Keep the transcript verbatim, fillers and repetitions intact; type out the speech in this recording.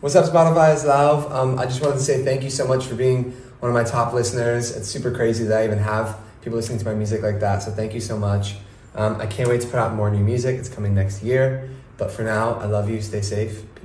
What's up, Spotify? It's Lauv. Um, I just wanted to say thank you so much for being one of my top listeners. It's super crazy that I even have people listening to my music like that, so thank you so much. Um, I can't wait to put out more new music. It's coming next year. But for now, I love you. Stay safe.